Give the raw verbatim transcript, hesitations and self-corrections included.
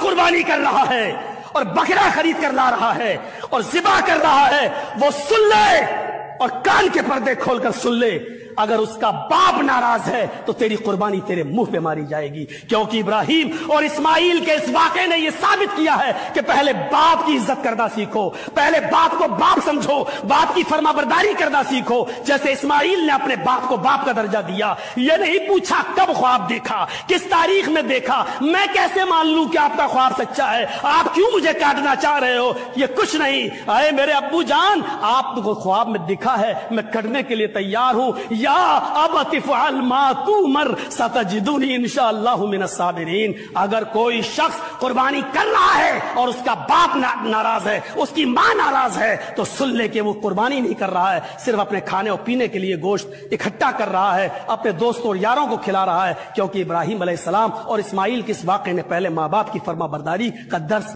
قربانی کر رہا ہے اور بکرا خرید کر لا رہا ہے اور ذبح کر رہا ہے، وہ سن لے اور کان کے پردے کھول کر سن لے، اگر اس کا باپ ناراض ہے تو تیری قربانی تیرے منہ پہ ماری جائے گی، کیونکہ ابراہیم اور اسماعیل کے اس واقعے نے یہ ثابت کیا ہے کہ پہلے باپ کی عزت کرنا سیکھو، پہلے باپ کو باپ سمجھو، باپ کی فرما برداری کرنا سیکھو، جیسے اسماعیل نے اپنے باپ کو باپ کا درجہ دیا۔ یہ نہیں پوچھا کب خواب دیکھا، کس تاریخ میں دیکھا، میں کیسے مان لوں کہ آپ کا خواب سچا ہے، آپ کیوں مجھے کاٹنا چاہ رہے ہو، یہ کچھ نہیں۔ اے میرے ابو جان، آپ کو خواب میں دکھا ہے، میں کرنے کے لیے تیار ہوں، یا ابت افعل ما تؤمر ستجدنی انشاءاللہ من الصابرین۔ اگر کوئی شخص قربانی کر رہا ہے اور اس کا باپ ناراض ہے، اس کی ماں ناراض ہے، تو سن لے کہ وہ قربانی نہیں کر رہا ہے، صرف اپنے کھانے اور پینے کے لیے گوشت اکٹھا کر رہا ہے، اپنے دوستوں اور یاروں کو کھلا رہا ہے، کیونکہ ابراہیم علیہ السلام اور اسماعیل کے اس واقعے نے پہلے ماں باپ کی فرما برداری کا درس